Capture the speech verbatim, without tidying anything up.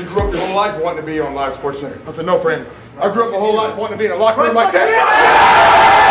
You grew up your whole life wanting to be on Live Sports Center. I said, no, friend. I grew up my whole life wanting to be in a locker room like that.